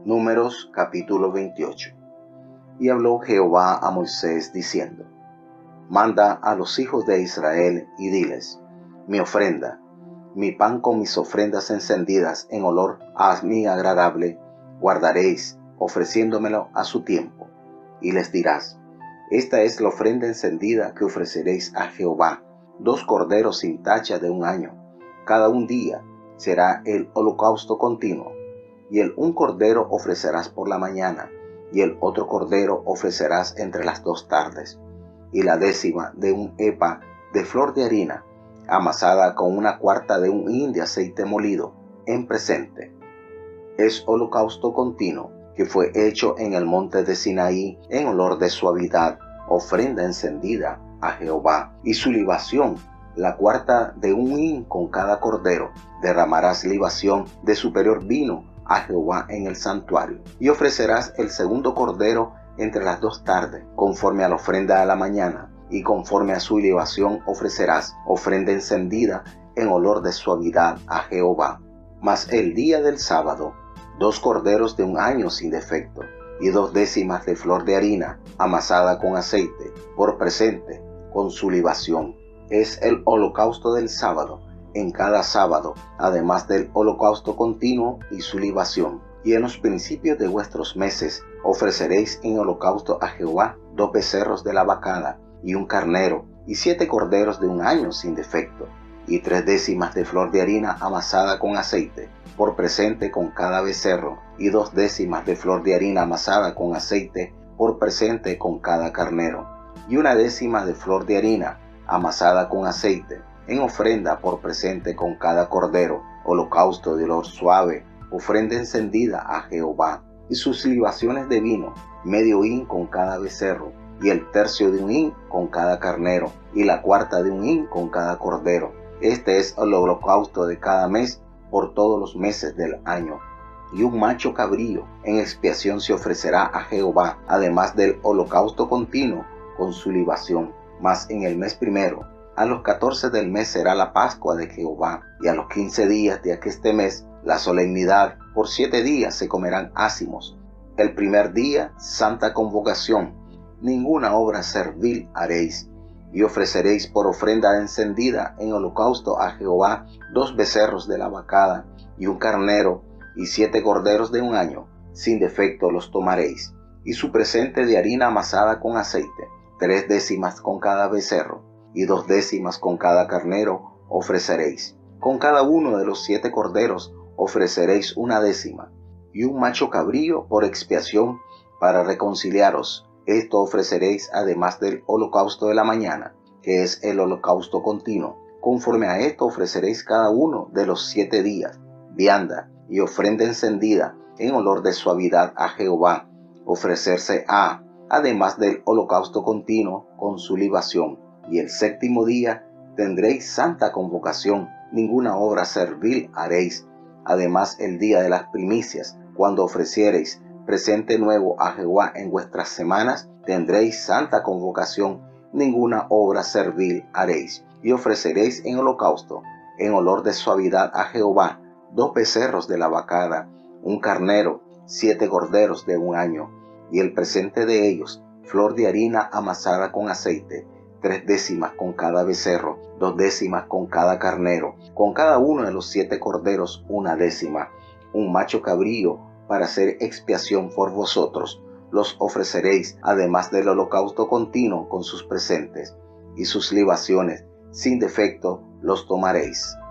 Números capítulo 28. Y habló Jehová a Moisés diciendo: Manda a los hijos de Israel y diles: mi ofrenda, mi pan con mis ofrendas encendidas en olor a mí agradable, guardaréis, ofreciéndomelo a su tiempo. Y les dirás: esta es la ofrenda encendida que ofreceréis a Jehová, 2 corderos sin tacha de 1 año, cada un día será el holocausto continuo. Y el un cordero ofrecerás por la mañana, y el otro cordero ofrecerás entre las 2 tardes. Y la décima de 1 epa de flor de harina, amasada con 1/4 de 1 hin de aceite molido, en presente. Es holocausto continuo, que fue hecho en el monte de Sinaí, en olor de suavidad, ofrenda encendida a Jehová. Y su libación, la 1/4 de 1 hin con cada cordero. Derramarás libación de superior vino a Jehová en el santuario. Y ofrecerás el segundo cordero entre las 2 tardes, conforme a la ofrenda de la mañana, y conforme a su libación ofrecerás ofrenda encendida en olor de suavidad a Jehová. Mas el día del sábado, 2 corderos de 1 año sin defecto, y 2 décimas de flor de harina, amasada con aceite, por presente, con su libación. Es el holocausto del sábado, en cada sábado, además del holocausto continuo y su libación. Y en los principios de vuestros meses ofreceréis en holocausto a Jehová 2 becerros de la vacada, y 1 carnero, y 7 corderos de 1 año sin defecto, y 3 décimas de flor de harina amasada con aceite, por presente con cada becerro, y 2 décimas de flor de harina amasada con aceite, por presente con cada carnero, y 1 décima de flor de harina amasada con aceite, en ofrenda por presente con cada cordero, holocausto de olor suave, ofrenda encendida a Jehová. Y sus libaciones de vino, medio hin con cada becerro, y el tercio de 1 hin con cada carnero, y la 1/4 de 1 hin con cada cordero. Este es el holocausto de cada mes por todos los meses del año. Y 1 macho cabrío en expiación se ofrecerá a Jehová, además del holocausto continuo con su libación. Mas en el mes primero, a los 14 del mes será la Pascua de Jehová, y a los 15 días de aqueste mes la solemnidad. Por 7 días se comerán ácimos. El primer día, santa convocación, ninguna obra servil haréis. Y ofreceréis por ofrenda encendida en holocausto a Jehová 2 becerros de la vacada, y 1 carnero, y 7 corderos de 1 año, sin defecto los tomaréis. Y su presente de harina amasada con aceite, 3 décimas con cada becerro, y 2 décimas con cada carnero ofreceréis. Con cada uno de los 7 corderos ofreceréis 1 décima, y 1 macho cabrío por expiación para reconciliaros. Esto ofreceréis además del holocausto de la mañana, que es el holocausto continuo. Conforme a esto ofreceréis cada uno de los 7 días, vianda y ofrenda encendida en olor de suavidad a Jehová, ofrecerse además del holocausto continuo con su libación. Y el 7º día tendréis santa convocación, ninguna obra servil haréis. Además el día de las primicias, cuando ofreciereis presente nuevo a Jehová en vuestras semanas, tendréis santa convocación, ninguna obra servil haréis. Y ofreceréis en holocausto, en olor de suavidad a Jehová, 2 becerros de la vacada, 1 carnero, 7 corderos de 1 año, y el presente de ellos, flor de harina amasada con aceite, 3 décimas con cada becerro, 2 décimas con cada carnero, con cada uno de los 7 corderos 1 décima, 1 macho cabrío para hacer expiación por vosotros. Los ofreceréis además del holocausto continuo con sus presentes, y sus libaciones sin defecto los tomaréis.